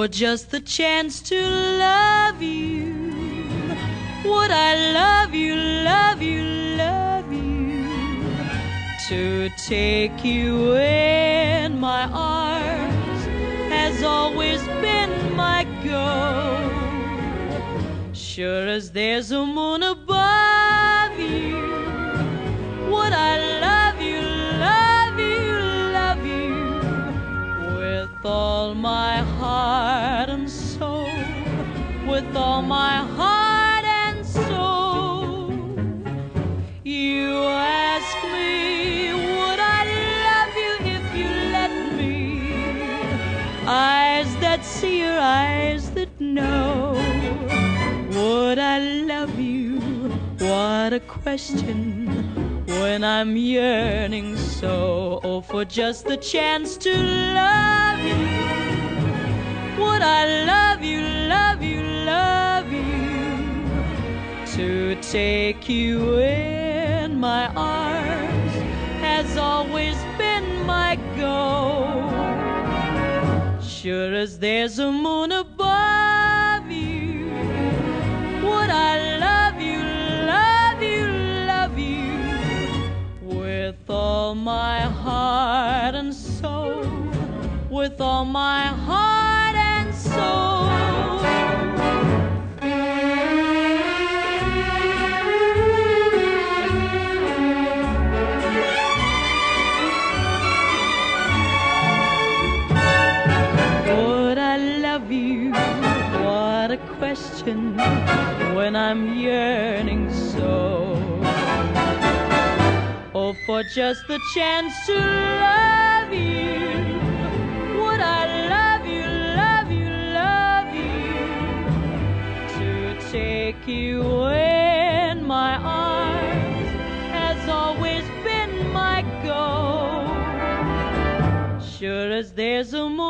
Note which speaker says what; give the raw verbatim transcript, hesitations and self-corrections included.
Speaker 1: for just the chance to love you. Would I love you, love you, love you, to take you in my arms has always been my goal. Sure as there's a moon above you, would I love you, love you, love you, with all my heart and soul, with all my heart and soul. You ask me, would I love you if you let me? Eyes that see your eyes that know. Would I love you? What a question, when I'm yearning so, oh, for just the chance to love you. Would I love you, love you, love you, to take you in my arms has always been my goal. Sure as there's a moon above you, would I love you, love you, love you, with all my heart and soul, with all my heart and soul. Would I love you? What a question, when I'm yearning so, oh, for just the chance to love you. Would I love you, love you, love you, to take you in my arms has always been my goal. Sure as there's a moon